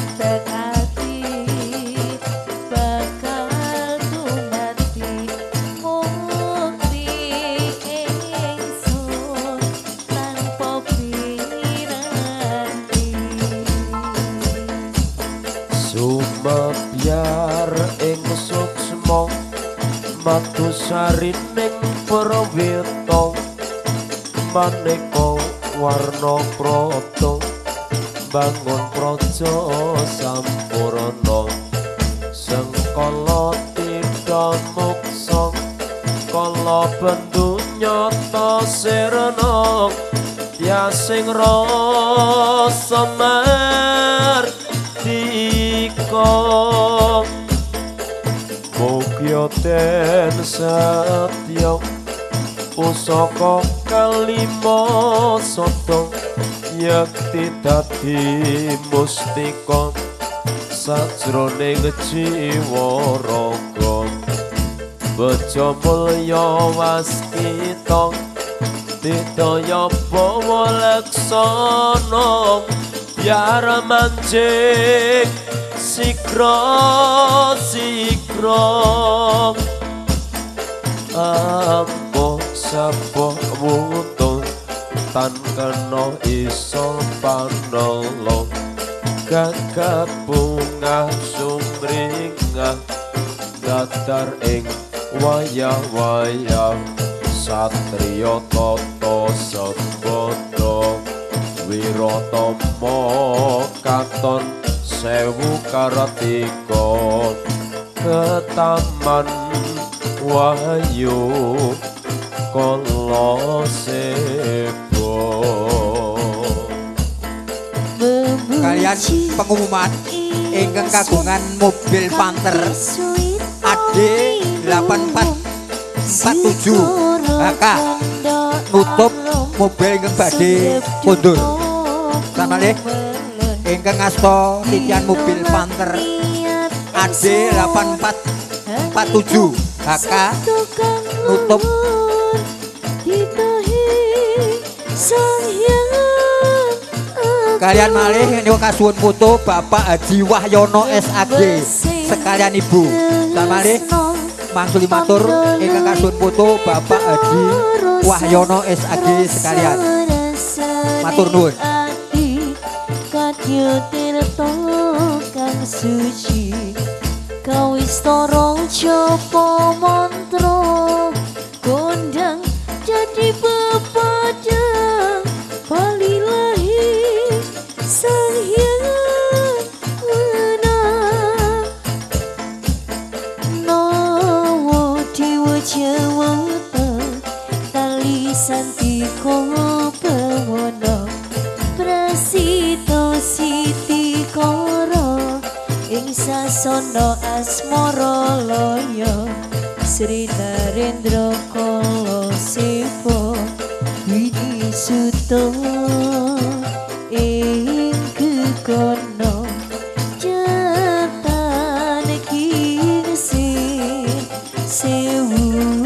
tekati bakal dumati mukti ingsun tanpa piranti sumabyar ing suksma matusari ning prawita maneka warna prata bangun praja sampurna sengkala tindha muksa kala bendu nyata sirna tiasing rasa mardika mugya ten satya pusaka kalima sada yakti dadi mustika sajroning jiwa raga beja mulya waskita didaya bawa laksana biar manjing sikra sikra ampo sapa wutun tan kena iso panolo gagap bunga sumringah datar ing wayah-wayah satriya tata sabada wiratama katon sewu karatika ketaman wahyu kala sebo kalian pengumuman ingkang kagungan mobil Panther AD 8447 HK nutup mobil ingkang badhe mundur samale ingkang ngasta titian mobil Panther AD 8447 HK nutup kalian malih niku kasuwun foto Bapak Haji Wahyono SAG sekalian Ibu samale mangsul matur ingkang kasuwun foto Bapak Haji Wahyono SAG sekalian matur nuwun kadya tirta kang suci kawis torong japa mantra kondang jadi pepadang palilahi sang hyang menang nawa dewa jawata tali santika bawana prasito siti koro ing sasana asmara laya Sri Narendra Kala Sepo Widi Suto ing kekono jatan kingsir sewu